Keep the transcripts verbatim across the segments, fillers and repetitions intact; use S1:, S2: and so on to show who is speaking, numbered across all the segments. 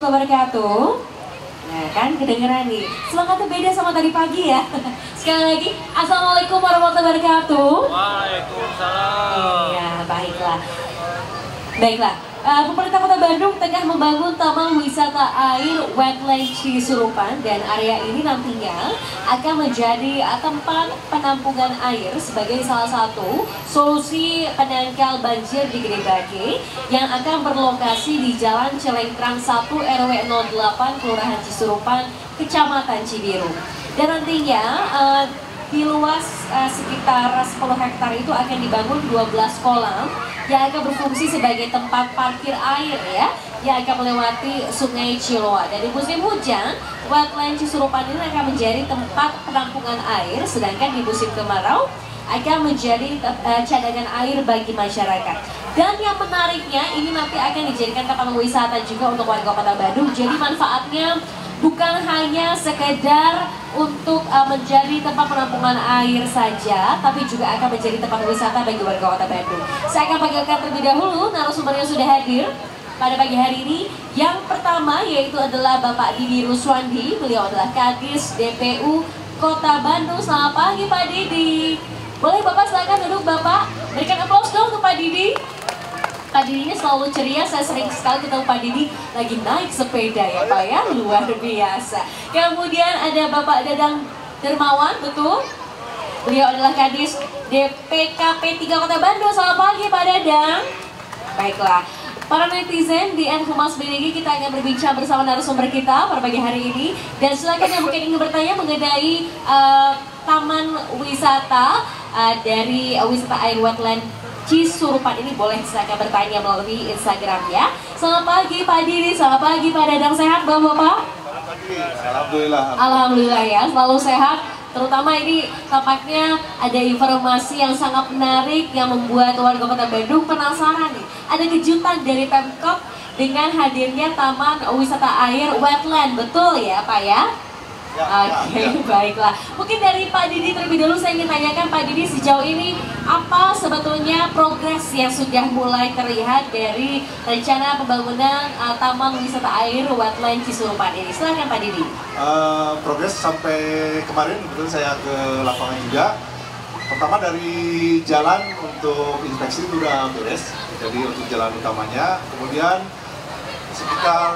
S1: Wabarakatuh. Nah kan kedengeran nih, semangatnya beda sama tadi pagi ya. Sekali lagi, Assalamualaikum warahmatullahi wabarakatuh.
S2: Waalaikumsalam.
S1: Iya, baiklah. Baiklah, uh, pemerintah Kota Bandung tengah membangun Taman Wisata Air Wetland Cisurupan dan area ini nantinya akan menjadi uh, tempat penampungan air sebagai salah satu solusi penangkal banjir di Gede Bage yang akan berlokasi di Jalan Celengkrang satu R W nol delapan Kelurahan Cisurupan, Kecamatan Cibiru. Dan nantinya uh, di luas uh, sekitar sepuluh hektar itu akan dibangun dua belas kolam yang akan berfungsi sebagai tempat parkir air ya, yang akan melewati Sungai Ciloa. Dan di musim hujan, Wetland Cisurupan ini akan menjadi tempat penampungan air, sedangkan di musim kemarau akan menjadi uh, cadangan air bagi masyarakat. Dan yang menariknya, ini nanti akan dijadikan tempat wisata juga untuk warga Kota Bandung. Jadi manfaatnya bukan hanya sekedar untuk uh, menjadi tempat penampungan air saja, tapi juga akan menjadi tempat wisata bagi warga Kota Bandung. Saya akan panggilkan terlebih dahulu narasumber yang sudah hadir pada pagi hari ini. Yang pertama yaitu adalah Bapak Didi Ruswandi, beliau adalah Kadis D P U Kota Bandung. Selamat pagi Pak Didi. Boleh Bapak silakan duduk Bapak, berikan aplaus dong untuk Pak Didi. Pak Didi ini selalu ceria, saya sering sekali ketemu Pak Didi lagi naik sepeda ya Pak ya, luar biasa. Kemudian ada Bapak Dadang Dermawan, betul? Beliau adalah Kadis D P K P tiga Kota Bandung. Selamat pagi Pak Dadang. Baiklah, para netizen di N Humas B D G, kita akan berbincang bersama narasumber kita pada pagi hari ini. Dan silakan yang mungkin ingin bertanya mengenai uh, taman wisata uh, dari uh, wisata air wetland Cisurupan ini, boleh silakan bertanya melalui Instagram ya. Selamat pagi Pak Didi, selamat pagi Pak Dadang, sehat Bapak-Bapak?
S2: Selamat pagi, Alhamdulillah.
S1: Alhamdulillah ya, selalu sehat. Terutama ini tampaknya ada informasi yang sangat menarik yang membuat warga Kota Bandung penasaran nih. Ada kejutan dari Pemkot dengan hadirnya Taman Wisata Air Wetland, betul ya Pak ya?
S2: Ya,
S1: Oke, okay, ya, ya. Baiklah. Mungkin dari Pak Didi terlebih dahulu saya ingin tanyakan Pak Didi, sejauh ini apa sebetulnya progres yang sudah mulai terlihat dari rencana pembangunan uh, Taman Wisata Air Wetland Cisurupan ini? Silakan Pak Didi.
S2: Uh, progres sampai kemarin kebetulan saya ke lapangan juga. Pertama dari jalan untuk inspeksi itu udah beres, jadi untuk jalan utamanya. Kemudian sekitar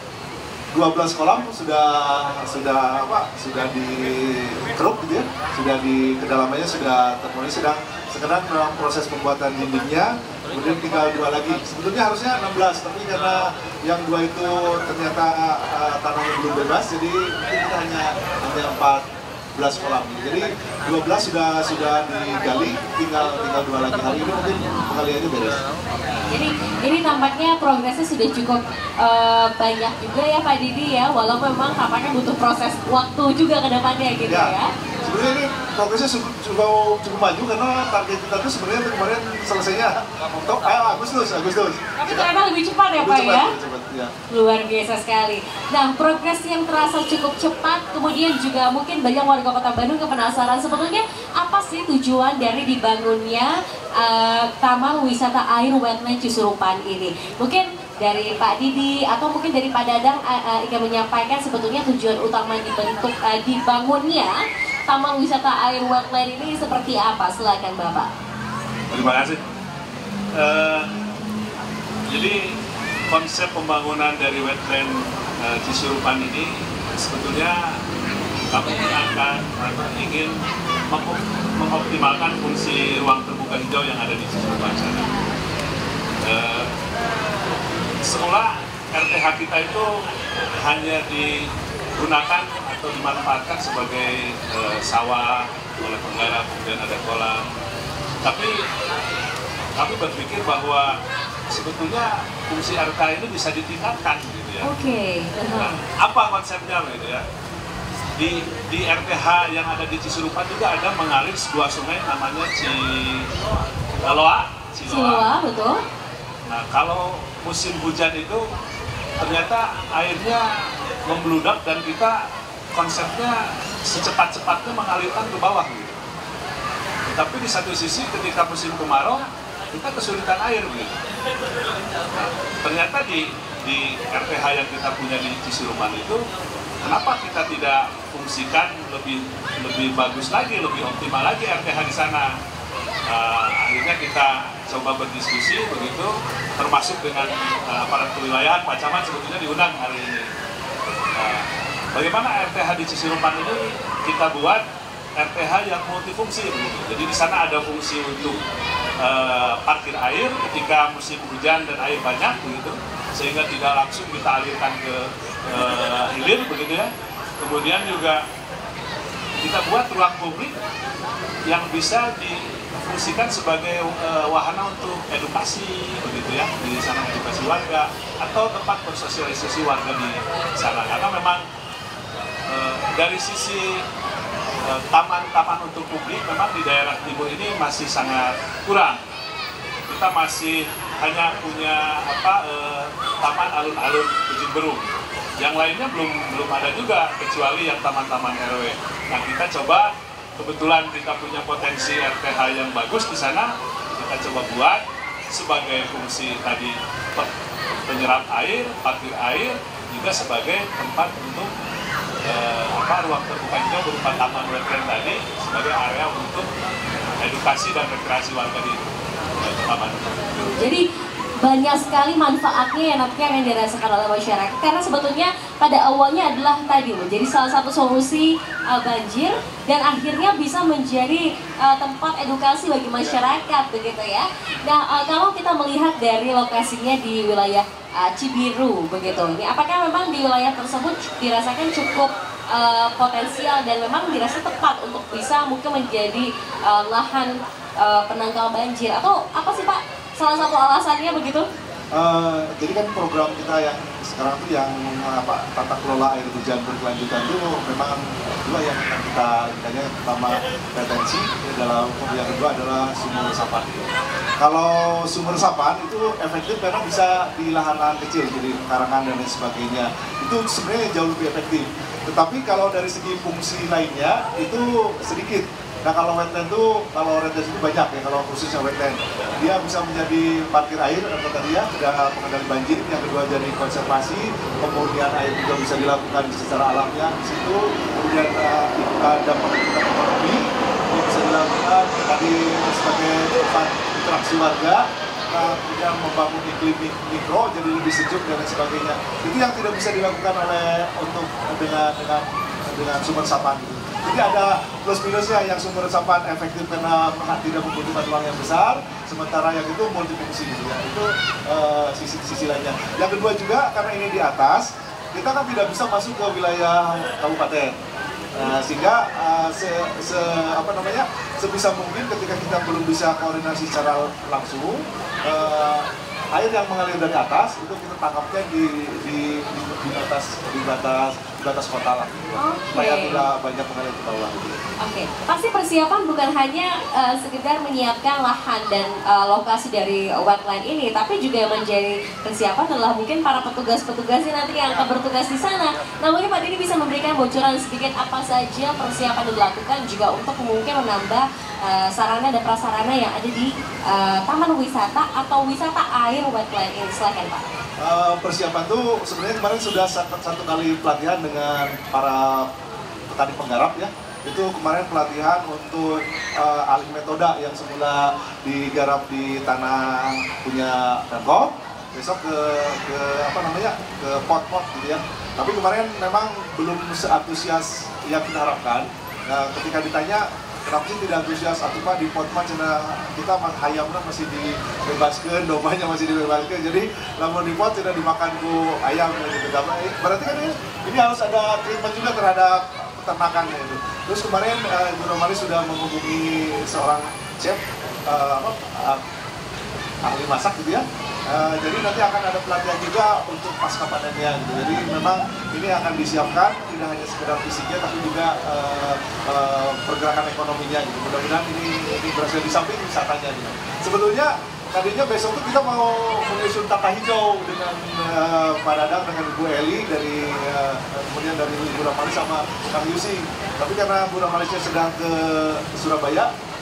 S2: dua belas kolam sudah sudah apa sudah dikeruk gitu ya, sudah di kedalamannya sudah terpenuhi, sedang sekarang dalam proses pembuatan dindingnya. Kemudian tinggal dua lagi, sebetulnya harusnya enam belas, tapi karena yang dua itu ternyata uh, tanahnya belum bebas, jadi kita hanya hanya empat belas kolam. Jadi dua belas sudah sudah digali, tinggal tinggal dua lagi. Hari ini mungkin pengaliannya beres.
S1: Jadi ini tampaknya progresnya sudah cukup uh, banyak juga ya Pak Didi ya, walaupun memang tampaknya butuh proses waktu juga ke depannya gitu ya. ya.
S2: Sebenarnya ini progresnya cukup, cukup, cukup maju karena target kita tuh sebenarnya kemarin selesainya untuk ayo Agustus, Agustus.
S1: Tapi ternyata lebih cepat ya Pak
S2: cepat,
S1: ya?
S2: Cepat, ya.
S1: Luar biasa sekali. Nah, progres yang terasa cukup cepat, kemudian juga mungkin banyak warga Kota Bandung penasaran sebetulnya apa sih tujuan dari dibangunnya uh, Taman Wisata Air Wetland Cisurupan ini? Mungkin dari Pak Didi atau mungkin dari Pak Dadang uh, uh, ingin menyampaikan sebetulnya tujuan utama dibentuk uh, dibangunnya Taman Wisata Air Wetland ini seperti apa? Silakan Bapak.
S3: Terima kasih. Uh, jadi konsep pembangunan dari wetland uh, Cisurupan ini sebetulnya kami akan ingin mengoptimalkan fungsi ruang terbuka hijau yang ada di Cisurupan sana. Uh, semula R T H kita itu hanya digunakan atau dimanfaatkan sebagai uh, sawah oleh penggarap, kemudian ada kolam. Tapi kami berpikir bahwa sebetulnya fungsi R T H ini bisa ditingkatkan gitu ya.
S1: Oke. Okay.
S3: Nah, apa konsepnya gitu ya? Di, di R T H yang ada di Cisurupan juga ada mengalir sebuah sungai namanya Ciloa.
S1: Ciloa, betul.
S3: Nah, kalau musim hujan itu ternyata airnya membludak dan kita konsepnya secepat-cepatnya mengalirkan ke bawah gitu. Tapi di satu sisi ketika musim kemarau kita kesulitan air gitu. Nah, ternyata di di di R T H yang kita punya di Cisurupan itu, kenapa kita tidak fungsikan lebih lebih bagus lagi, lebih optimal lagi R T H di sana? Uh, akhirnya kita coba berdiskusi begitu, termasuk dengan uh, aparat kewilayahan. Pak Camat sebetulnya diundang hari ini. Uh, bagaimana R T H di Cisurupan ini kita buat R T H yang multifungsi begitu. Jadi di sana ada fungsi untuk uh, parkir air ketika musim hujan dan air banyak begitu, sehingga tidak langsung kita alirkan ke uh, hilir begitu ya. Kemudian juga kita buat ruang publik yang bisa difungsikan sebagai uh, wahana untuk edukasi begitu ya, di sana edukasi warga atau tempat bersosialisasi warga di sana, karena memang uh, dari sisi taman-taman untuk publik memang di daerah timur ini masih sangat kurang. Kita masih hanya punya apa eh, taman alun-alun Ujung Berung. Yang lainnya belum belum ada juga, kecuali yang taman-taman R W. Nah, kita coba, kebetulan kita punya potensi R T H yang bagus di sana, kita coba buat sebagai fungsi tadi penyerap air, parkir air, juga sebagai tempat untuk Eh, apa ruang terbuka hijau berupa taman wetland tadi sebagai area untuk edukasi dan rekreasi warga di eh, taman.
S1: Jadi banyak sekali manfaatnya yang nantinya akan dirasakan oleh masyarakat, karena sebetulnya pada awalnya adalah tadi menjadi salah satu solusi uh, banjir dan akhirnya bisa menjadi uh, tempat edukasi bagi masyarakat begitu ya. Nah uh, kalau kita melihat dari lokasinya di wilayah uh, Cibiru begitu, ini apakah memang di wilayah tersebut dirasakan cukup uh, potensial dan memang dirasa tepat untuk bisa mungkin menjadi uh, lahan uh, penangkal banjir, atau apa sih Pak salah satu alasannya begitu?
S2: Uh, jadi kan program kita yang sekarang tuh yang apa, tata kelola air hujan berkelanjutan itu memang dua yang akan kita inginkannya. Pertama retensi, dalam yang kedua adalah sumber resapan. Kalau sumber resapan itu efektif karena bisa di lahan-lahan kecil, jadi karangan dan lain sebagainya. Itu sebenarnya jauh lebih efektif. Tetapi kalau dari segi fungsi lainnya itu sedikit. Nah kalau wetland itu, kalau retensi itu banyak ya, kalau khususnya wetland. Dia bisa menjadi parkir air, atau tadi ya, sudah pengendali banjir. Yang kedua jadi konservasi, kemudian air juga bisa dilakukan secara alamiah di situ. Kemudian uh, dampak ekonomi, ini bisa dilakukan tadi sebagai tempat interaksi warga. Nah, kemudian membangun iklim mikro jadi lebih sejuk dan lain sebagainya. Itu yang tidak bisa dilakukan oleh untuk dengan dengan dengan sumber resapan. Jadi ada plus minusnya, yang sumber resapan efektif karena tidak membutuhkan uang yang besar, sementara yang itu multifungsi gitu ya. Itu uh, sisi sisi lainnya. Yang kedua juga karena ini di atas, kita kan tidak bisa masuk ke wilayah kabupaten. Nah, sehingga uh, se, se apa namanya sebisa mungkin ketika kita belum bisa koordinasi secara langsung, uh, air yang mengalir dari atas itu kita tangkapnya di di di, di batas di batas di batas kota lah, okay. Supaya tidak banyak mengalir ke bawah. Gitu.
S1: Oke, okay. Pasti persiapan bukan hanya uh, sekedar menyiapkan lahan dan uh, lokasi dari wetland ini, tapi juga yang menjadi persiapan adalah mungkin para petugas-petugasnya nanti yang akan bertugas di sana. Nah, mungkin Pak Dini bisa memberikan bocoran sedikit apa saja persiapan yang dilakukan juga untuk mungkin menambah uh, sarana dan prasarana yang ada di uh, taman wisata atau wisata air wetland ini. Silakan Pak.
S2: Uh, persiapan tuh sebenarnya kemarin sudah satu, satu kali pelatihan dengan para petani penggarap ya. Itu kemarin pelatihan untuk uh, alih metode yang semula digarap di tanah punya Pemkot, besok ke ke apa namanya ke pot-pot gitu ya. Tapi kemarin memang belum seantusias yang kita harapkan. Nah, ketika ditanya kenapa sih tidak antusias, atau Pak di pot-pot kita ayamnya masih dibebaskan, dombanya masih dibebaskan, jadi lamun di pot tidak dimakan ku ayam gitu. Berarti kan ini, ini harus ada treatment juga terhadap peternakannya itu. Terus kemarin uh, Ibu Romali sudah menghubungi seorang chef uh, apa, uh, ahli masak gitu ya. Uh, jadi nanti akan ada pelatihan juga untuk pasca panennya gitu. Jadi memang ini akan disiapkan tidak hanya sekedar fisiknya tapi juga uh, uh, pergerakan ekonominya gitu. Mudah-mudahan ini ini berhasil di samping wisatanya gitu. Sebetulnya tadinya besok tuh kita mau menyusun tata hijau dengan uh, Pak Dadang, dengan Ibu Eli dari uh, kemudian dari Ibu Ramali sama Kang Yusi. Tapi karena Bu Ramalisnya sedang ke Surabaya,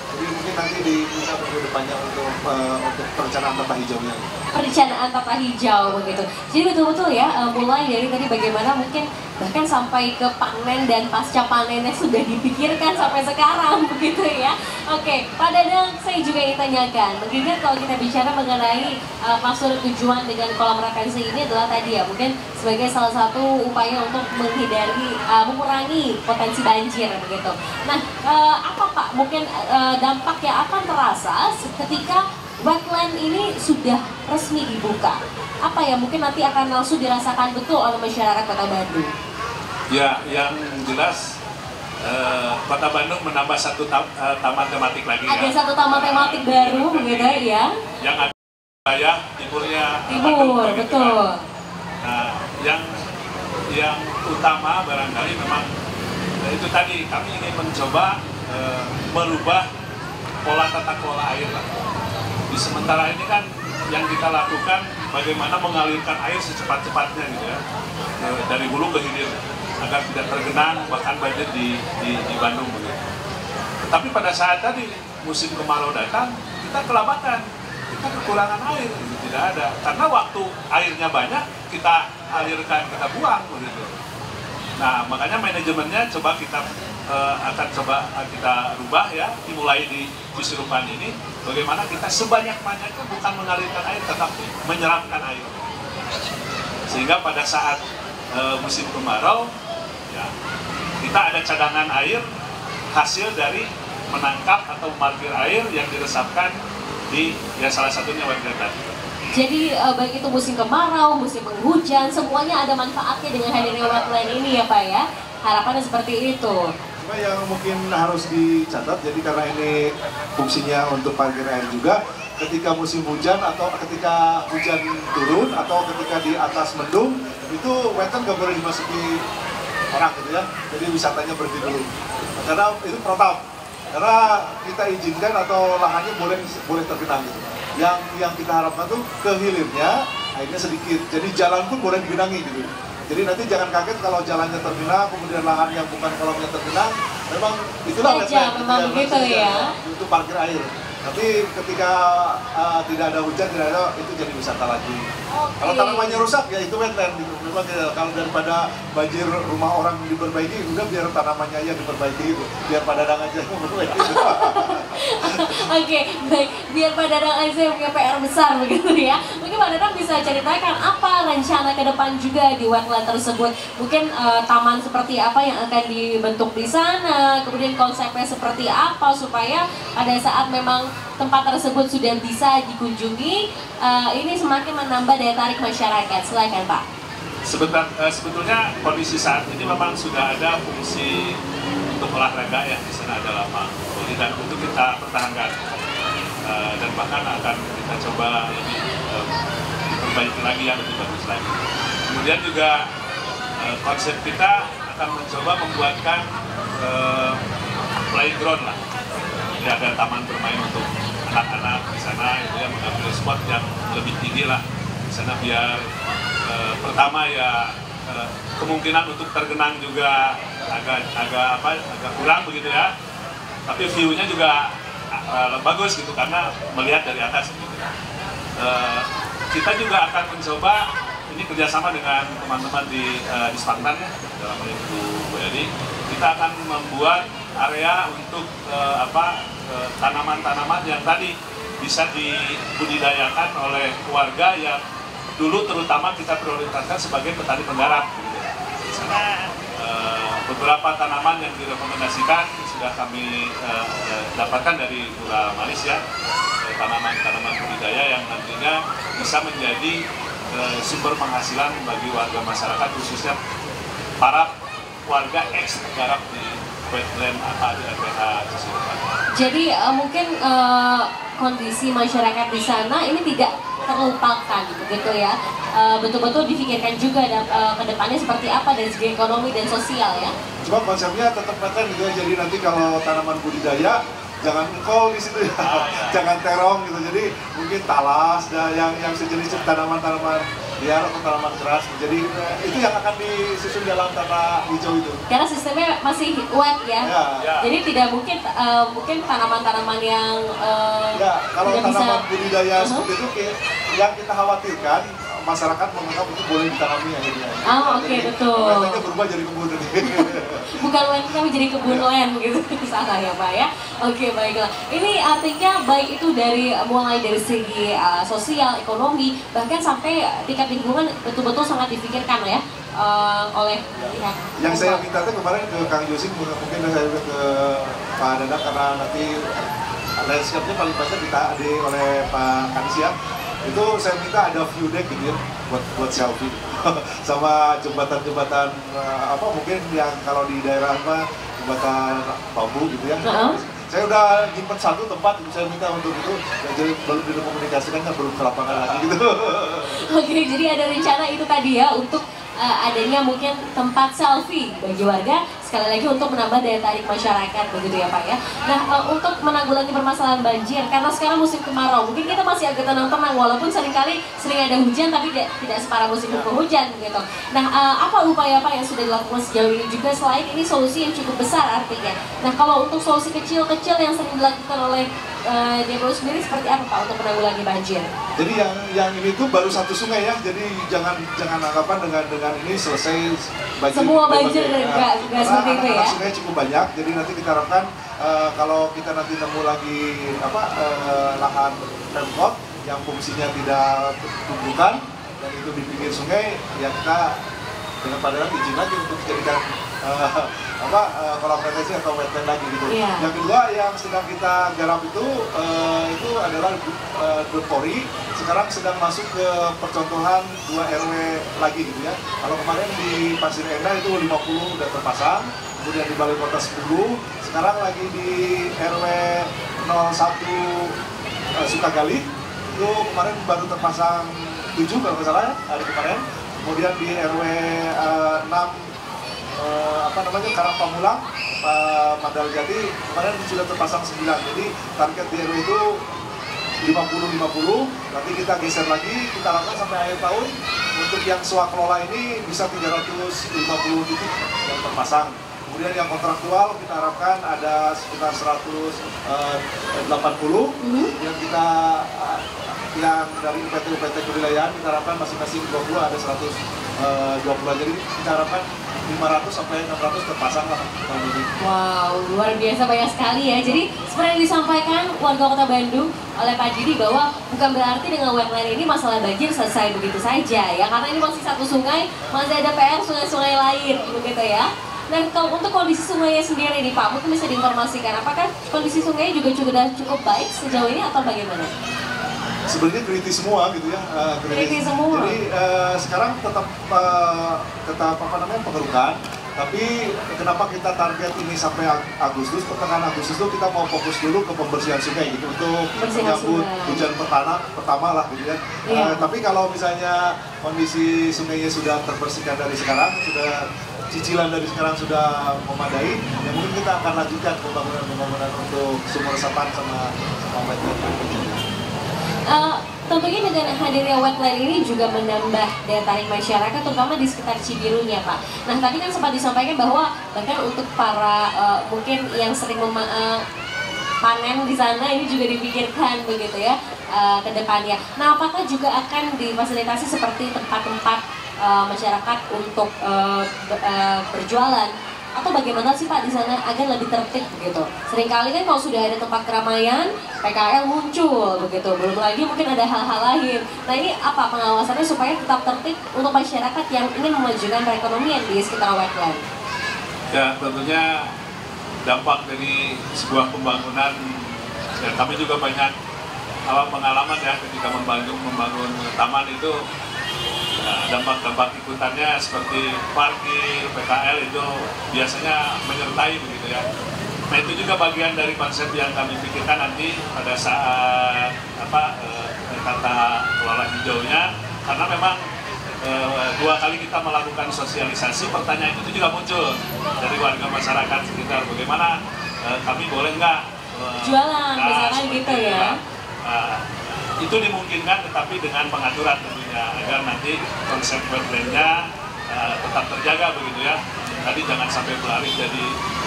S2: Jadi mungkin nanti diminta minggu depannya untuk uh, untuk perencanaan tata hijaunya.
S1: Perencanaan tata hijau begitu. Jadi betul-betul ya, uh, mulai dari tadi bagaimana mungkin bahkan sampai ke panen dan pasca panennya sudah dipikirkan sampai sekarang begitu ya. Oke, Pak Dadang, saya juga ingin tanyakan, mengingat kalau kita bicara mengenai uh, maksud tujuan dengan kolam retensi ini adalah tadi ya, mungkin sebagai salah satu upaya untuk menghindari, uh, mengurangi potensi banjir begitu. Nah, uh, apa Pak mungkin uh, dampak yang akan terasa ketika wetland ini sudah resmi dibuka? Apa ya mungkin nanti akan langsung dirasakan betul oleh masyarakat Kota Bandung?
S3: Ya, yang jelas eh, Kota Bandung menambah satu tam, eh, taman tematik lagi.
S1: Ada
S3: ya.
S1: satu taman tematik uh, baru begitu ya?
S3: Yang ada wilayah timurnya
S1: Timur,
S3: Bandung,
S1: betul.
S3: Kan. Nah, yang yang utama barangkali memang eh, itu tadi kami ingin mencoba eh, merubah pola tata kelola air lah. Di sementara ini kan yang kita lakukan bagaimana mengalirkan air secepat-cepatnya gitu ya, dari hulu ke hilir agar tidak tergenang bahkan banjir di, di, di Bandung begitu. Tapi pada saat tadi musim kemarau datang, kita kelabatan, kita kekurangan air, gitu. Tidak ada. Karena waktu airnya banyak, kita alirkan, kita buang begitu. Nah, makanya manajemennya coba kita uh, akan coba kita rubah ya, dimulai di Cisurupan ini, bagaimana kita sebanyak-banyaknya bukan mengalirkan air, tetapi menyerapkan air. Sehingga pada saat uh, musim kemarau, ya, kita ada cadangan air hasil dari menangkap atau memarkir air yang diresapkan di ya salah satunya wetland tadi.
S1: Jadi uh, baik itu musim kemarau, musim penghujan, semuanya ada manfaatnya dengan hadirnya wetland ini ya Pak ya. Harapannya seperti itu.
S2: Cuma yang mungkin harus dicatat, jadi karena ini fungsinya untuk parkir air juga, ketika musim hujan atau ketika hujan turun atau ketika di atas mendung, itu wetland nggak boleh dimasuki orang gitu ya. Jadi wisatanya berhenti dulu. Karena itu protap. Karena kita izinkan atau lahannya boleh boleh tergenang gitu. Yang yang kita harapkan tuh ke hilirnya airnya sedikit. Jadi jalan pun boleh digenangi gitu. Jadi nanti jangan kaget kalau jalannya tergenang, kemudian lahan yang bukan kolamnya tergenang. Memang itulah
S1: wetland. Memang begitu ya.
S2: Itu parkir air. Tapi ketika uh, tidak ada hujan, tidak ada, itu jadi wisata lagi. Okay. Kalau tanamannya rusak, ya itu wetland. Gitu. Memang ya, kalau daripada banjir rumah orang diperbaiki, udah biar tanamannya aja diperbaiki gitu. Biar Pak Dadang aja yang memperbaiki. Oke,
S1: okay, baik. Biar Pak Dadang aja yang punya P R besar begitu ya. Mungkin Pak Dadang bisa ceritakan apa rencana ke depan juga di wetland tersebut. Mungkin uh, taman seperti apa yang akan dibentuk di sana, kemudian konsepnya seperti apa supaya pada saat memang tempat tersebut sudah bisa dikunjungi, uh, ini semakin menambah daya tarik masyarakat. Silakan Pak.
S3: Sebentar, uh, sebetulnya kondisi saat ini memang sudah ada fungsi untuk olahraga yang di sana ada lapang voli dan untuk kita pertahankan uh, dan bahkan akan kita coba lebih uh, diperbaiki lagi yang lebih bagus lagi. Kemudian juga uh, konsep kita akan mencoba membuatkan uh, playground lah. Jadi ada taman bermain untuk anak-anak di sana, itu yang mengambil spot yang lebih tinggi lah di sana biar e, pertama ya e, kemungkinan untuk tergenang juga agak agak apa agak kurang begitu ya, tapi view-nya juga e, bagus gitu karena melihat dari atas gitu. E, kita juga akan mencoba ini kerjasama dengan teman-teman di e, di Spartan ya, dalam hal itu Bu Edi, kita akan membuat area untuk e, apa tanaman-tanaman yang tadi bisa dibudidayakan oleh warga yang dulu terutama kita prioritaskan sebagai petani penggarap. Di sana e, beberapa tanaman yang direkomendasikan sudah kami e, dapatkan dari Pura Malaysia, tanaman-tanaman budidaya yang nantinya bisa menjadi e, sumber penghasilan bagi warga masyarakat, khususnya para warga eks garap di wetland apa di R P H Cisurupan.
S1: Jadi uh, mungkin uh, kondisi masyarakat di sana ini tidak terlupakan begitu ya. Betul-betul uh, difikirkan juga uh, ke depannya seperti apa dari segi ekonomi dan sosial ya.
S2: Cuma konsepnya tetap wetland gitu ya. Jadi nanti kalau tanaman budidaya jangan engkol di situ ya. Ah, ya. Jangan terong gitu. Jadi mungkin talas dan yang yang sejenis tanaman-tanaman biar untuk tanaman keras. Jadi eh, itu yang akan disusun dalam tanah hijau itu.
S1: Karena sistemnya masih wet ya,
S2: Ya.
S3: Ya.
S1: jadi tidak mungkin uh, mungkin tanaman-tanaman yang uh,
S2: Ya, kalau
S1: tidak bisa.
S2: tanaman budidaya
S1: Uh-huh.
S2: seperti itu kayak yang kita khawatirkan masyarakat menganggap itu boleh ditanami akhirnya.
S1: Ah, oke,
S2: Jadi,
S1: betul.
S2: Wetlandnya berubah jadi kebun tadi.
S1: Bukan land tapi jadi kebun land gitu, salah ya Pak ya. Oke, baiklah. Ini artinya baik itu dari mulai dari segi uh, sosial, ekonomi, bahkan sampai tingkat lingkungan betul-betul sangat dipikirkan ya uh, oleh pihak.
S2: Yang saya minta tuh kemarin ke Kang Yosing, mungkin saya juga ke Pak Dadang karena nanti landscape-nya paling banyak ditadi oleh Pak Kanisia. Itu saya minta ada view deck gitu ya, buat buat selfie sama jembatan-jembatan uh, apa mungkin yang kalau di daerah apa jembatan bambu gitu ya.
S1: Uh-huh.
S2: Saya udah nyimpen satu tempat, saya minta untuk itu, jadi belum dikomunikasikan kan belum ke lapangan lagi gitu.
S1: Oke, jadi ada rencana itu tadi ya untuk uh, adanya mungkin tempat selfie bagi warga, sekali lagi untuk menambah daya tarik masyarakat begitu ya Pak ya. Nah, uh, untuk menanggulangi permasalahan banjir, karena sekarang musim kemarau, mungkin kita masih agak tenang-tenang walaupun seringkali sering ada hujan tapi tidak, tidak separah musim penghujan begitu. Nah, uh, apa upaya Pak yang sudah dilakukan sejauh ini juga selain ini solusi yang cukup besar artinya. Nah, kalau untuk solusi kecil-kecil yang sering dilakukan oleh uh, Depok sendiri seperti apa Pak untuk menanggulangi banjir?
S2: Jadi yang yang ini tuh baru satu sungai ya, jadi jangan jangan anggapan dengan dengan ini selesai banjir.
S1: Semua banjir
S2: berbagai-
S1: nggak
S2: nah,
S1: nggak seperti itu
S2: anak-anak
S1: ya?
S2: sungai cukup banyak, jadi nanti kita harapkan eh, kalau kita nanti nemu lagi apa eh, lahan pemkot yang fungsinya tidak tumbukan dan itu di pinggir sungai, ya kita dengan Pak Dadang izin lagi untuk dijadikan eh, apa eh, kolam retensi atau wetland lagi gitu.
S1: Iya.
S2: Yang kedua yang sedang kita garap itu eh, itu adalah eh, Depori sekarang sedang masuk ke percontohan dua R W lagi gitu ya. Kalau kemarin di Pasir Endah itu lima puluh udah terpasang, kemudian di Balai Kota sepuluh, sekarang lagi di R W nol satu eh, Sukagali itu kemarin baru terpasang tujuh kalau nggak salah ya, hari kemarin. Kemudian di R W eh, enam eh, apa namanya Karang Pamulang, Pak Mandal Jati kemarin sudah terpasang sembilan. Jadi target di R W itu lima puluh lima puluh, nanti kita geser lagi, kita lakukan sampai akhir tahun. Untuk yang swakelola ini bisa tiga ratus lima puluh titik yang terpasang. Kemudian yang kontraktual kita harapkan ada sekitar seratus delapan puluh.
S1: Mhm.
S2: Yang kita eh, yang dari U P T U P T kewilayahan kita harapkan masing-masing dua puluh ada seratus dua puluh. Jadi kita harapkan lima ratus sampai enam ratus terpasang lah tahun ini.
S1: Wow, luar biasa banyak sekali ya. Jadi seperti yang disampaikan warga Kota Bandung oleh Pak Didi bahwa bukan berarti dengan wetland ini masalah banjir selesai begitu saja ya. Karena ini masih satu sungai, masih ada P R sungai-sungai lain begitu ya. Dan kalau untuk kondisi sungainya sendiri nih Pak, mungkin bisa diinformasikan apakah kondisi sungai juga sudah cukup baik sejauh ini atau bagaimana?
S2: Sebenarnya kritis semua gitu ya, eh,
S1: Kritis semua.
S2: Jadi eh, sekarang tetap eh, tetap apa namanya pengerukan, tapi kenapa kita target ini sampai Ag- Agustus, pertengahan Agustus itu kita mau fokus dulu ke pembersihan sungai gitu untuk
S1: Pembersihan
S2: menyambut
S1: sungai.
S2: hujan pertama pertama lah gitu ya.
S1: Iya.
S2: Eh, tapi kalau misalnya kondisi sungainya sudah terbersihkan dari sekarang, sudah cicilan dari sekarang sudah memadai, ya mungkin kita akan lanjutkan pembangunan-pembangunan untuk sumur resapan sama sama wetland.
S1: Uh, tentunya dengan hadirnya wetland ini juga menambah daya tarik masyarakat terutama di sekitar Cibirunya Pak. Nah tadi kan sempat disampaikan bahwa bahkan untuk para uh, mungkin yang sering mema- uh, panen di sana ini juga dipikirkan begitu ya uh, ke depannya. Nah apakah juga akan difasilitasi seperti tempat-tempat uh, masyarakat untuk uh, be- uh, berjualan? Atau bagaimana sih Pak di sana agar lebih tertib begitu? Seringkali kan kalau sudah ada tempat keramaian, P K L muncul begitu. Belum lagi mungkin ada hal-hal lain. Nah ini apa pengawasannya supaya tetap tertib untuk masyarakat yang ingin memajukan perekonomian di sekitar wetland?
S3: Ya tentunya dampak dari sebuah pembangunan, dan kami juga banyak awal pengalaman ya ketika membangun membangun taman itu. Nah, dampak-dampak ikutannya seperti parkir, P K L itu biasanya menyertai begitu ya. Nah itu juga bagian dari konsep yang kami pikirkan nanti pada saat apa eh, tata kelola hijaunya, karena memang eh, dua kali kita melakukan sosialisasi, pertanyaan itu juga muncul dari warga masyarakat sekitar, bagaimana eh, kami boleh nggak eh,
S1: Jualan,
S3: nah,
S1: misalkan
S3: seperti
S1: gitu
S3: itu,
S1: ya.
S3: Nah, itu dimungkinkan, tetapi dengan pengaturan tentunya agar nanti konsep wetland-nya uh, tetap terjaga begitu ya. Tadi jangan sampai beralih jadi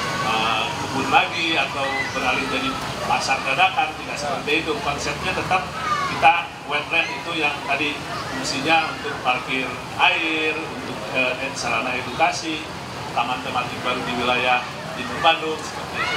S3: uh, kebun lagi atau beralih jadi pasar dadakan, tidak seperti itu. Konsepnya tetap kita wetland itu yang tadi fungsinya untuk parkir air, untuk uh, sarana edukasi, taman tematik baru di wilayah Timur Bandung seperti itu.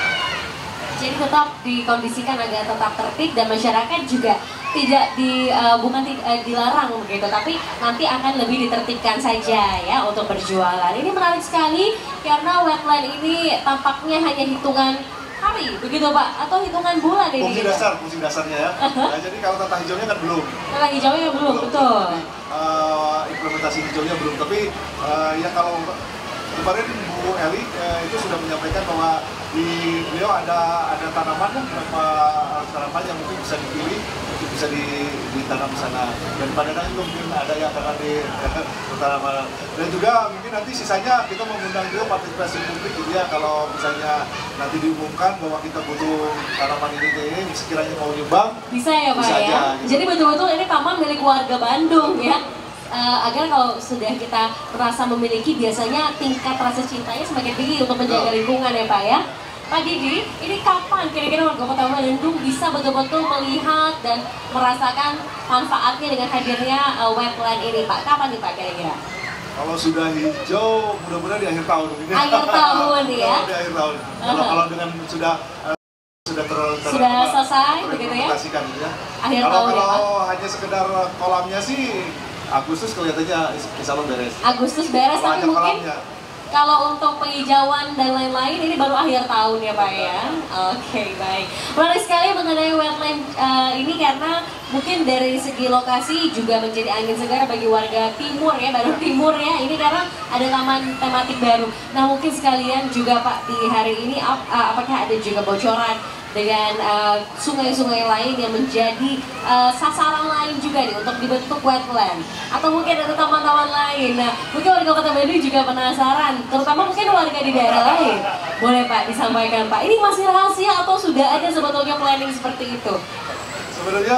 S1: Jadi tetap dikondisikan agar tetap tertib dan masyarakat juga tidak di uh, bukan uh, dilarang begitu, tapi nanti akan lebih ditertibkan saja ya untuk berjualan. Ini menarik sekali karena wetland ini tampaknya hanya hitungan hari begitu Pak, atau hitungan bulan ini?
S2: Fungsi dasar, fungsi dasarnya ya. Nah, jadi kalau tata hijaunya kan belum.
S1: Tata hijaunya belum, belum betul.
S2: Jadi, uh, implementasi hijaunya belum, tapi uh, ya kalau kemarin Bu Eli uh, itu sudah menyampaikan bahwa di beliau ada ada tanaman kan, beberapa tanaman yang mungkin bisa dipilih untuk bisa ditanam di sana. Dan pada nanti mungkin ada yang akan di tanaman. Dan juga mungkin nanti sisanya kita mengundang juga partisipasi publik gitu ya, kalau misalnya nanti diumumkan bahwa kita butuh tanaman ini ini sekiranya mau nyumbang.
S1: Bisa ya Pak
S2: bisa
S1: ya.
S2: Aja, gitu.
S1: Jadi betul-betul ini taman milik warga Bandung ya. Uh, agar kalau sudah kita merasa memiliki, biasanya tingkat rasa cintanya semakin tinggi untuk menjaga lingkungan ya Pak ya. Pak Didi, ini kapan kira-kira warga Kota Bandung bisa betul-betul melihat dan merasakan manfaatnya dengan hadirnya uh, wetland ini Pak? Kapan nih Pak kira-kira?
S2: Kalau sudah hijau, mudah-mudahan di akhir tahun ini.
S1: Akhir tahun ya?
S2: Di akhir tahun. Kalau uh-huh. kalau dengan sudah uh, sudah ter, ter
S1: sudah
S2: ter,
S1: selesai begitu ya?
S2: Gitu ya.
S1: Akhir
S2: kalau,
S1: tahun
S2: kalau
S1: ya Pak?
S2: Kalau hanya sekedar kolamnya sih Agustus kelihatannya insya Allah beres.
S1: Agustus beres,
S2: kalau
S1: tapi mungkin
S2: kolamnya.
S1: Kalau untuk penghijauan dan lain-lain ini baru akhir tahun ya Pak ya. Oke okay, baik. Menarik sekali mengenai wetland uh, ini karena mungkin dari segi lokasi juga menjadi angin segar bagi warga timur ya, Bandung Timur ya. Ini karena ada taman tematik baru. Nah mungkin sekalian juga Pak di hari ini ap, uh, apakah ada juga bocoran dengan sungai-sungai uh, lain yang menjadi uh, sasaran lain juga nih untuk dibentuk wetland, atau mungkin ada taman-taman lain. Nah mungkin warga Kota Bandung juga penasaran, terutama mungkin warga di daerah lain. Boleh Pak disampaikan Pak, ini masih rahasia atau sudah ada sebetulnya planning seperti itu?
S2: Sebenarnya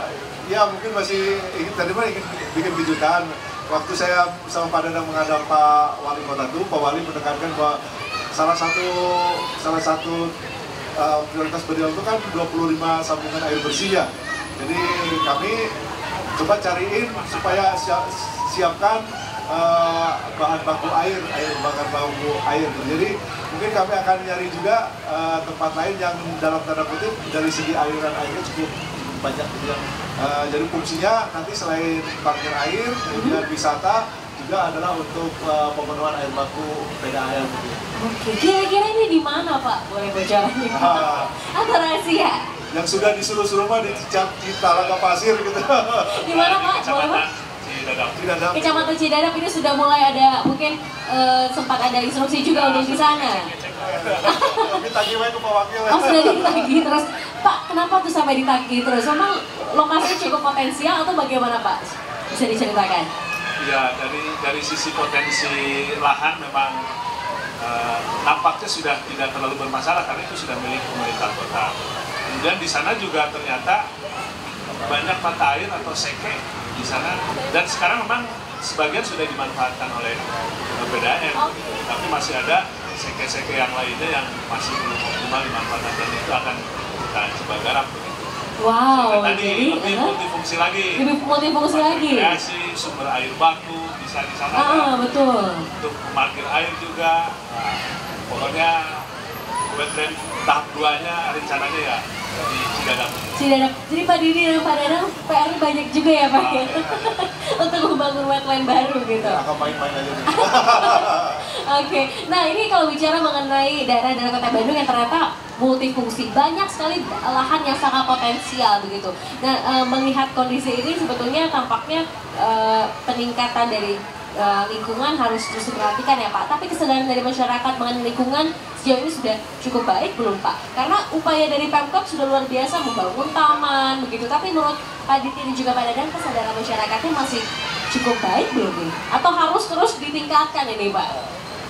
S2: ya mungkin masih ingin, tadi mah ingin bikin kejutan. Waktu saya sama Pak Dadang menghadap Pak Wali Kota itu, Pak Wali menekankan bahwa salah satu salah satu Uh, prioritas beliau itu kan dua puluh lima sambungan air bersih ya. Jadi kami coba cariin supaya siap, siapkan uh, bahan baku air, air bahan baku air. Jadi mungkin kami akan nyari juga uh, tempat lain yang dalam tanda kutip dari segi aliran airnya cukup banyak gitu ya. Uh, jadi fungsinya nanti selain parkir air, kemudian wisata juga adalah untuk uh, pemenuhan air baku P D A M gitu.
S1: Oke, kira-kira ini di mana Pak? Boleh bocorannya?
S2: Ah.
S1: Atau rahasia?
S2: Yang sudah disuruh-suruh mah di Talaga Pasir gitu.
S1: Di mana Pak? Boleh Pak?
S3: Cidadap.
S2: Cidadap.
S1: Kecamatan Cidadap ini sudah mulai ada, mungkin uh, sempat ada instruksi juga untuk di sana.
S2: Ditagih wae ke Pak Wakil.
S1: Oh sudah ditagih terus. Pak, kenapa tuh sampai ditagih terus? Memang lokasinya cukup potensial atau bagaimana Pak? Bisa diceritakan?
S3: Ya, dari dari sisi potensi lahan memang uh, nampaknya sudah tidak terlalu bermasalah karena itu sudah milik pemerintah kota. Kemudian di sana juga ternyata banyak mata air atau seke di sana, dan sekarang memang sebagian sudah dimanfaatkan oleh P D A M, tapi masih ada seke-seke yang lainnya yang masih belum optimal dimanfaatkan, dan itu akan kita coba garap begitu.
S1: Wow,
S3: Sehingga tadi
S1: jadi
S3: lebih
S1: uh,
S3: multifungsi lagi.
S1: Lebih multifungsi lagi.
S3: Rekreasi, sumber air baku bisa di sana.
S1: Ah, betul.
S3: Untuk parkir air juga. Nah, pokoknya wetland tahap duanya rencananya ya di Cidadap.
S1: Cidadap. Jadi Pak Didi dan Pak Dadang P R-nya banyak juga ya Pak ya? Untuk membangun wetland baru gitu.
S2: Akan main-main aja nih.
S1: Oke, nah ini kalau bicara mengenai daerah-daerah Kota Bandung yang ternyata multifungsi, banyak sekali lahan yang sangat potensial begitu. Nah, e, melihat kondisi ini sebetulnya tampaknya e, peningkatan dari e, lingkungan harus terus diperhatikan ya Pak. Tapi kesadaran dari masyarakat mengenai lingkungan sejauh ini sudah cukup baik belum Pak? Karena upaya dari Pemkot sudah luar biasa membangun taman begitu. Tapi menurut Pak Didi dan juga Pak Dadang, kesadaran masyarakatnya masih cukup baik belum nih? Atau harus terus ditingkatkan ini Pak?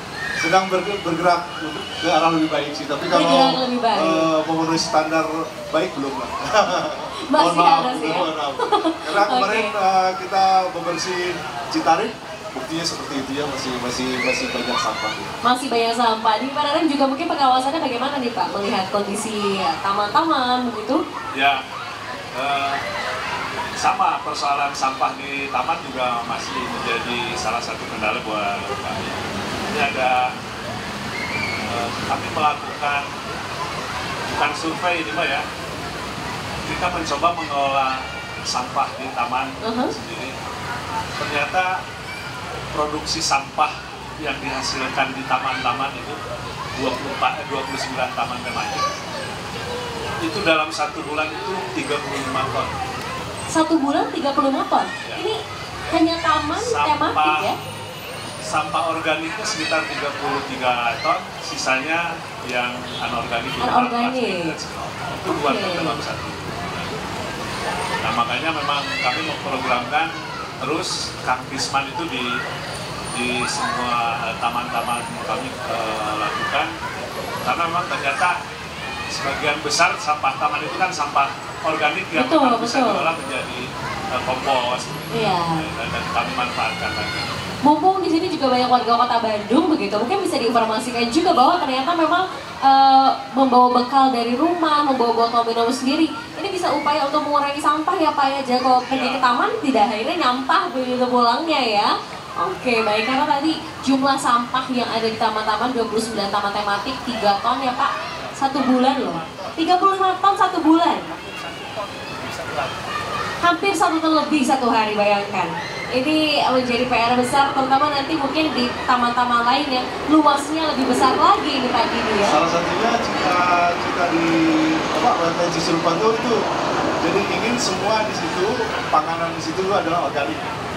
S2: sedang berge- bergerak ke arah lebih baik sih, tapi kalau
S1: Bergerak lebih baik.
S2: eh, memenuhi standar baik belum lah.
S1: Masih
S2: Mohon maaf,
S1: harus ya?
S2: mohon maaf. Karena kemarin
S1: Oke.
S2: eh, kita membersih Citarik, buktinya seperti itu ya, masih masih masih banyak sampah.
S1: Masih banyak sampah. Di Pak Raden juga mungkin pengawasannya bagaimana nih Pak? Melihat kondisi ya, taman-taman begitu?
S3: Ya, eh, sama persoalan sampah di taman juga masih menjadi salah satu kendala buat kami. Ini ada, eh, kami melakukan, bukan survei ini Pak ya, kita mencoba mengelola sampah di taman
S1: Uh-huh.
S3: sendiri. Ternyata produksi sampah yang dihasilkan di taman-taman itu dua puluh empat, eh, dua puluh sembilan taman remaja. Itu dalam satu bulan itu tiga puluh lima ton.
S1: Satu bulan tiga puluh lima ton.
S3: Ya.
S1: Ini hanya taman tematik ya?
S3: Sampah organiknya sekitar tiga puluh tiga ton, sisanya yang anorganik.
S1: Anorganik.
S3: Itu dua ton
S1: Oke.
S3: dalam satu bulan. Nah makanya memang kami memprogramkan terus Kampisman itu di di semua eh, taman-taman kami eh, lakukan, karena memang ternyata sebagian besar sampah taman itu kan sampah organik yang
S1: Betul,
S3: memang bisa
S1: betul.
S3: diolah menjadi eh, kompos
S1: Iya.
S3: dan, dan kami manfaatkan lagi.
S1: Mumpung di sini juga banyak warga kota Bandung begitu, mungkin bisa diinformasikan juga bahwa ternyata memang eh, membawa bekal dari rumah, membawa botol minum sendiri, ini bisa upaya untuk mengurangi sampah ya Pak ya. Jadi kalau pergi
S3: Ya.
S1: ke taman tidak akhirnya nyampah begitu pulangnya ya. Oke baik, karena tadi jumlah sampah yang ada di taman-taman dua puluh sembilan taman tematik tiga ton ya Pak, satu bulan loh. tiga puluh lima ton satu bulan. Hampir satu ton lebih satu hari, bayangkan. Ini menjadi P R besar, terutama nanti mungkin di taman-taman lain yang luasnya lebih besar lagi ini Pak Didi ya.
S2: Salah satunya jika jika di apa Wetland Cisurupan itu itu jadi ingin semua di situ panganan di situ adalah organik.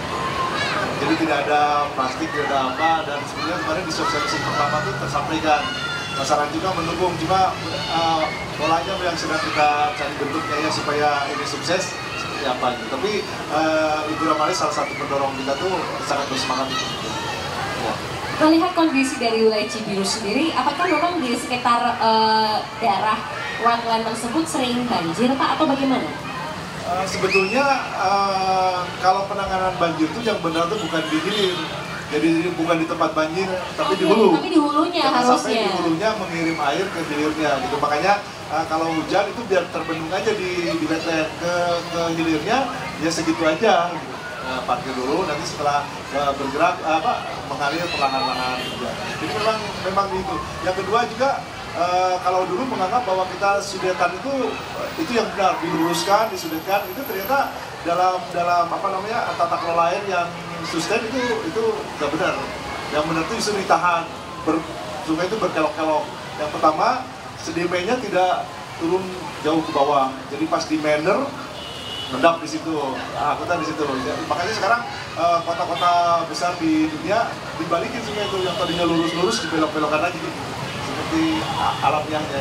S2: Jadi tidak ada plastik, tidak ada apa, dan sebenarnya kemarin di sosialisasi pertama itu tersampaikan masyarakat juga mendukung, cuma uh, polanya yang sedang kita cari bentuknya ya supaya ini sukses seperti apa gitu. Tapi uh, Ibu Ramali salah satu pendorong kita tuh sangat bersemangat itu. Ya.
S1: Melihat kondisi dari wilayah Cibiru sendiri, apakah memang di sekitar eh, daerah wetland tersebut sering banjir Pak atau bagaimana?
S2: Uh, sebetulnya uh, kalau penanganan banjir itu yang benar tuh bukan di hilir, jadi bukan di tempat banjir, tapi di
S1: Oke,
S2: hulu.
S1: tapi di hulunya
S2: Jangan sampai
S1: harusnya.
S2: di hulunya mengirim air ke hilirnya gitu. Makanya uh, kalau hujan itu biar terbendung aja di di wetland, ke ke hilirnya ya segitu aja. Gitu. Nah, parkir dulu, nanti setelah uh, bergerak uh, apa mengalir perlahan-lahan. Gitu. Jadi memang memang itu. Yang kedua juga uh, kalau dulu menganggap bahwa kita sudetan itu uh, itu yang benar, diluruskan, disudetkan, itu ternyata dalam dalam apa namanya tata kelola air yang sustain itu itu nggak benar. Yang benar itu justru ditahan, ber, sungai itu berkelok-kelok. Yang pertama, sedimennya tidak turun jauh ke bawah. Jadi pas di manner mendap di situ, angkutan di situ. Ya, makanya sekarang eh, kota-kota besar di dunia dibalikin sungai itu yang tadinya lurus-lurus dibelok-belokkan lagi, seperti alamiahnya.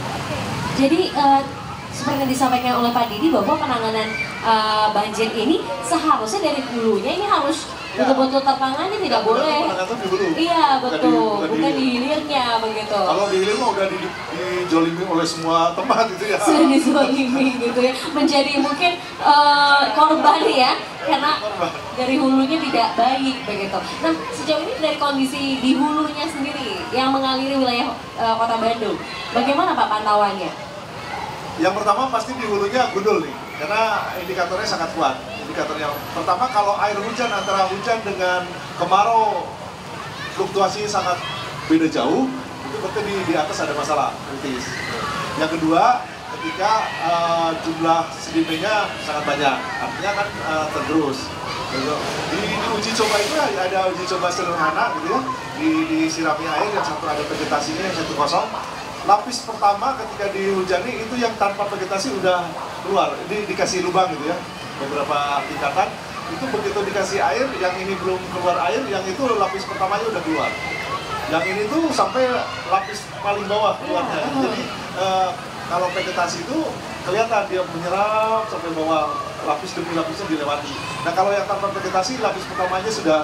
S1: Jadi eh, seperti yang disampaikan oleh Pak Didi bahwa penanganan eh, banjir ini seharusnya dari hulunya ini harus
S2: Ya.
S1: betul-betul tertangani, tidak
S2: Yang benar
S1: boleh.
S2: tuh penanganan tuh di hulu.
S1: Iya
S2: Bukan
S1: betul,
S2: di- bukan
S1: bukan
S2: di-
S1: di hilirnya begitu.
S2: Kalau di hilir mah udah di, dijolimi oleh semua tempat gitu ya.
S1: Sudah dizolimi gitu ya, menjadi mungkin eh, korban ya, karena
S2: Korban.
S1: dari hulunya tidak baik begitu. Nah sejauh ini dari kondisi di hulunya sendiri yang mengaliri wilayah eh, kota Bandung, bagaimana Pak pantauannya?
S2: Yang pertama pasti di hulunya gundul nih, karena indikatornya sangat kuat. Indikatornya pertama kalau air hujan antara hujan dengan kemarau fluktuasi sangat beda jauh, itu berarti di, di atas ada masalah kritis. Yang kedua, ketika uh, jumlah sedimennya sangat banyak, artinya kan uh, tergerus. Gitu. Di, di uji coba itu ada uji coba sederhana gitu ya, di, disirami air, yang satu ada vegetasinya, yang satu kosong. Lapis pertama ketika dihujani itu yang tanpa vegetasi udah keluar, di, dikasih lubang gitu ya, beberapa tingkatan. Itu begitu dikasih air, yang ini belum keluar air, yang itu lapis pertamanya udah keluar. Yang ini tuh sampai lapis paling bawah keluarnya. Jadi eh, kalau vegetasi itu kelihatan dia menyerap sampai bawah, lapis demi lapisnya dilewati. Nah kalau yang tanpa vegetasi, lapis pertamanya sudah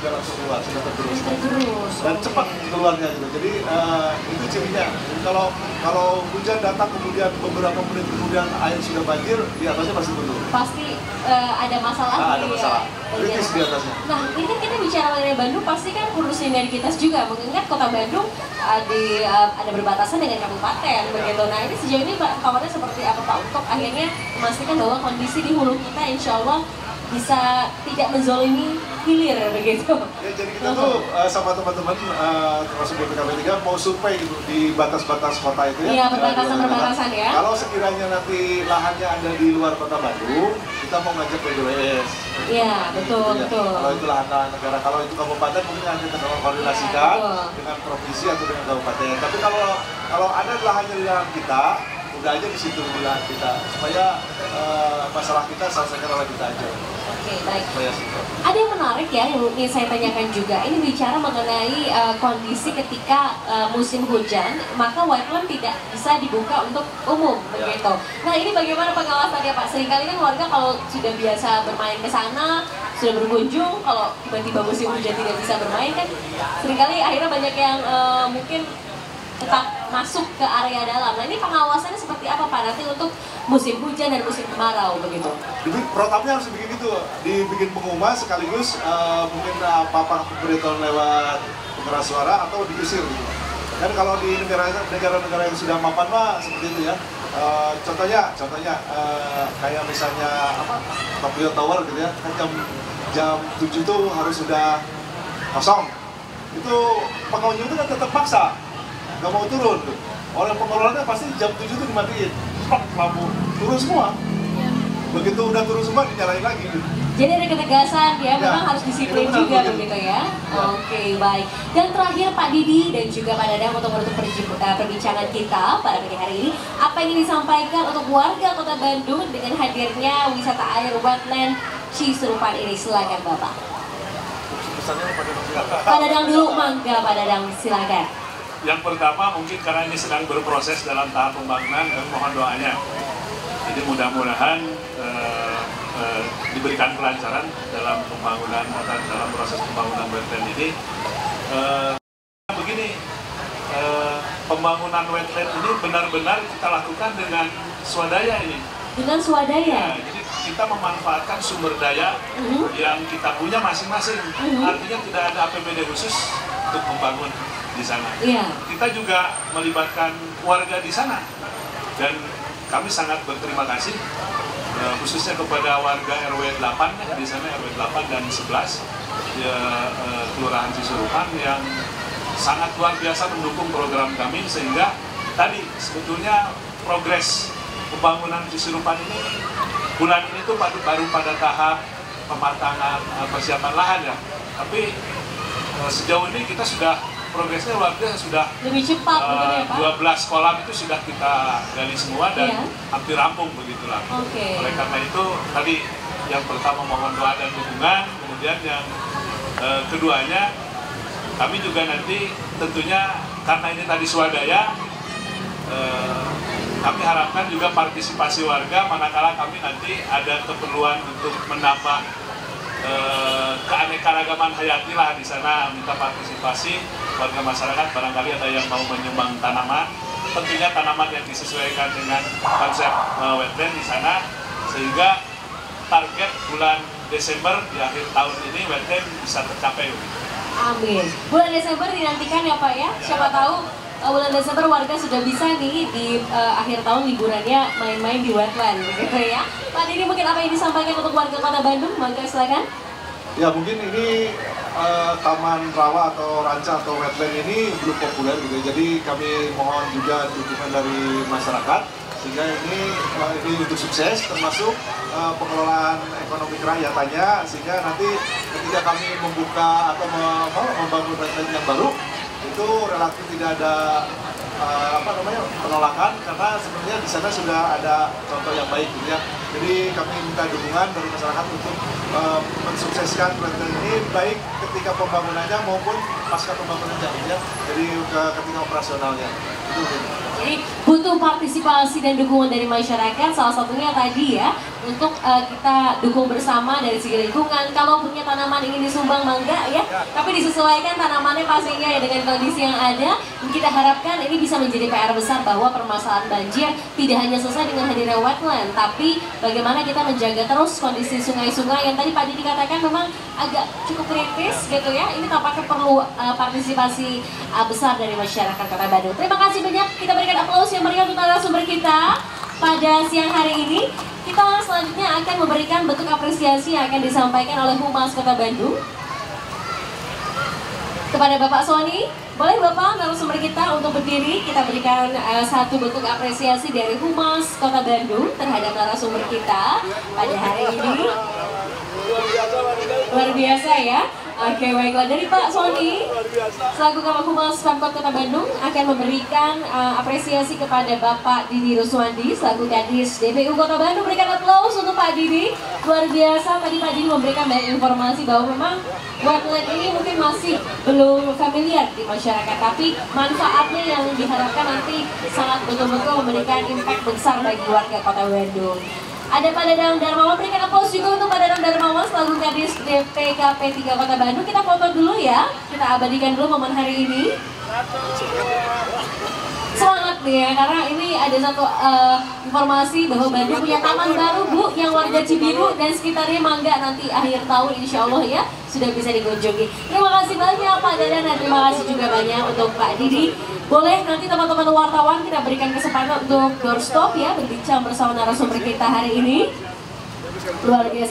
S2: sudah langsung keluar, sudah tergerus.
S1: Tergerus.
S2: Dan
S1: Oke.
S2: cepat keluarnya gitu. Jadi uh, itu cirinya. Jadi kalau kalau hujan datang kemudian beberapa menit kemudian air sudah banjir, di atasnya pasti tutup.
S1: Pasti eh, ada masalah
S2: Nah, ada
S1: nih
S2: masalah.
S1: ya.
S2: Kritis di atasnya.
S1: Nah, ini kan kita bicara mengenai Bandung, pasti kan urus sinergitas juga. Mengingat kota Bandung uh, di, uh, ada berbatasan dengan kabupaten, begitu. Nah, ini sejauh ini Pak, kabarnya seperti apa Pak untuk akhirnya memastikan bahwa kondisi di hulu kita insya Allah bisa tidak menzolimi hilir begitu.
S2: Ya, jadi kita tuh uh, sama teman-teman uh, termasuk B P K P tiga mau survei gitu di batas-batas kota itu ya.
S1: Iya, perbatasan-perbatasan ya.
S2: Kalau sekiranya nanti lahannya ada di luar kota Bandung, kita mau ngajak B D W S.
S1: Iya, betul,
S2: Gitu ya.
S1: betul.
S2: Kalau itu lahan negara, kalau itu kabupaten mungkin nanti kita koordinasikan
S1: Iya, betul.
S2: dengan provinsi atau dengan kabupaten. Tapi kalau kalau ada lahannya di lahan kita, udah aja di situ di lahan kita supaya uh, masalah kita selesaikan oleh kita aja.
S1: Oke, baik.
S2: Supaya simpel.
S1: Ada yang menarik ya yang ingin saya tanyakan juga. Ini bicara mengenai uh, kondisi ketika uh, musim hujan, maka wetland tidak bisa dibuka untuk umum,
S2: Ya.
S1: begitu. Nah, ini bagaimana pengawasannya Pak? Seringkali kan warga kalau sudah biasa bermain ke sana, sudah berkunjung, kalau tiba-tiba musim hujan tidak bisa bermain kan, seringkali akhirnya banyak yang uh, mungkin tetap masuk ke area dalam. Nah, ini pengawasannya seperti apa Pak nanti untuk musim hujan dan musim kemarau begitu?
S2: Jadi protapnya harus dibikin gitu, dibikin pengumuman sekaligus uh, mungkin uh, papan pemberitahuan lewat pengeras suara atau diusir gitu. Dan kalau di negara-negara yang sudah mapan mah seperti itu ya. Uh, contohnya, contohnya uh, kayak misalnya apa Tokyo Tower gitu ya, kan jam jam tujuh tuh harus sudah kosong. Itu pengunjung itu kan tetap paksa, nggak mau turun tuh. Orang pengelolanya pasti jam tujuh tuh dimatiin, pak lampu turun semua. Begitu udah turun semua dinyalain lagi. Gitu.
S1: Jadi ada ketegasan ya,
S2: Ya,
S1: memang harus disiplin
S2: itu benar,
S1: juga
S2: begitu.
S1: begitu ya.
S2: Ya.
S1: Oke, baik. Dan terakhir Pak Didi dan juga Pak Dadang untuk menutup perji- uh, perbincangan kita pada pagi hari ini, apa yang ingin disampaikan untuk warga Kota Bandung dengan hadirnya wisata air wetland Cisurupan ini? Silakan Bapak.
S2: Pesannya pada
S1: Pak Dadang dulu, mangga Pak Dadang, silakan.
S3: Yang pertama mungkin karena ini sedang berproses dalam tahap pembangunan dan mohon doanya. Jadi mudah-mudahan eh, eh, diberikan kelancaran dalam pembangunan atau dalam proses pembangunan wetland ini. Eh, begini, eh, pembangunan wetland ini benar-benar kita lakukan dengan swadaya ini.
S1: Dengan swadaya.
S3: Ya, jadi kita memanfaatkan sumber daya
S1: Mhm.
S3: yang kita punya masing-masing.
S1: Mhm.
S3: Artinya tidak ada A P B D khusus untuk membangun di sana.
S1: Iya.
S3: Kita juga melibatkan warga di sana dan kami sangat berterima kasih eh, khususnya kepada warga R W delapan ya, di sana R W delapan dan sebelas ya, eh, Kelurahan Cisurupan yang sangat luar biasa mendukung program kami sehingga tadi sebetulnya progres pembangunan Cisurupan ini bulan ini tuh baru, baru pada tahap pematangan eh, persiapan lahan ya, tapi eh, sejauh ini kita sudah progresnya luar biasa, sudah
S1: Lebih cepat begitu ya
S3: uh,
S1: Pak?
S3: dua belas kolam itu sudah kita gali semua dan
S1: Iya.
S3: hampir rampung begitulah.
S1: Oke.
S3: Oleh karena itu tadi yang pertama mohon doa dan dukungan, kemudian yang uh, keduanya kami juga nanti tentunya karena ini tadi swadaya, uh, kami harapkan juga partisipasi warga manakala kami nanti ada keperluan untuk menambah Eh, keanekaragaman hayati lah di sana, minta partisipasi warga masyarakat, barangkali ada yang mau menyumbang tanaman, tentunya tanaman yang disesuaikan dengan konsep uh, wetland di sana, sehingga target bulan Desember di akhir tahun ini wetland bisa tercapai.
S1: Amin. Bulan Desember dinantikan ya Pak ya. Siapa tahu uh, bulan Desember warga sudah bisa nih di uh, akhir tahun liburannya main-main di wetland begitu ya. Pak Didi mungkin apa yang disampaikan untuk warga Kota Bandung? Mangga silakan.
S2: Ya mungkin ini uh, taman rawa atau ranca atau wetland ini belum populer gitu. Jadi kami mohon juga dukungan dari masyarakat sehingga ini uh, ini untuk sukses termasuk uh, pengelolaan ekonomi kerahyatannya sehingga nanti ketika kami membuka atau mem- membangun wetland yang baru itu relatif tidak ada uh, apa namanya penolakan karena sebenarnya di sana sudah ada contoh yang baik gitu ya. Jadi kami minta dukungan dari masyarakat untuk uh, mensukseskan wetland ini baik ketika pembangunannya maupun pasca pembangunannya ya. Jadi ke, ketika operasionalnya. Itu.
S1: Jadi butuh partisipasi dan dukungan dari masyarakat, salah satunya tadi ya untuk uh, kita dukung bersama dari segi lingkungan. Kalau punya tanaman ingin disumbang mangga ya, tapi disesuaikan tanamannya pastinya ya dengan kondisi yang ada. Kita harapkan ini bisa menjadi P R besar bahwa permasalahan banjir tidak hanya selesai dengan hadirnya wetland, tapi bagaimana kita menjaga terus kondisi sungai-sungai yang tadi Pak Didi katakan memang agak cukup kritis gitu ya. Ini tampaknya perlu uh, partisipasi uh, besar dari masyarakat Kota Bandung. Terima kasih banyak, kita berikan aplaus yang meriah untuk narasumber kita pada siang hari ini. Kita selanjutnya akan memberikan bentuk apresiasi yang akan disampaikan oleh Humas Kota Bandung kepada Bapak Sony. Boleh Bapak narasumber kita untuk berdiri, kita berikan uh, satu bentuk apresiasi dari Humas Kota Bandung terhadap narasumber kita pada hari ini. Luar biasa ya. Oke, baiklah, dari Pak Sony selaku Kabag Humas Pemkot Kota Bandung akan memberikan uh, apresiasi kepada Bapak Didi Ruswandi selaku Kadis D P U Kota Bandung. Berikan aplaus untuk Pak Didi. Luar biasa, tadi Pak Didi memberikan banyak informasi bahwa memang wetland ini mungkin masih belum familiar di masyarakat, tapi manfaatnya yang diharapkan nanti sangat betul-betul memberikan impact besar bagi warga Kota Bandung. Ada Pak Dadang Darmawan, berikan aplaus juga untuk Pak Dadang Darmawan selaku Kadis D P K P tiga Kota Bandung. Kita foto dulu ya, kita abadikan dulu momen hari ini. Semangat nih ya, karena ini ada satu uh, informasi bahwa Bandung punya taman baru Bu, yang warga Cibiru dan sekitarnya mangga nanti akhir tahun insya Allah ya sudah bisa dikunjungi. Terima kasih banyak Pak Dadan dan terima kasih juga banyak untuk Pak Didi. Boleh nanti teman-teman wartawan kita berikan kesempatan untuk doorstop ya, berbincang bersama narasumber kita hari ini. Luar biasa.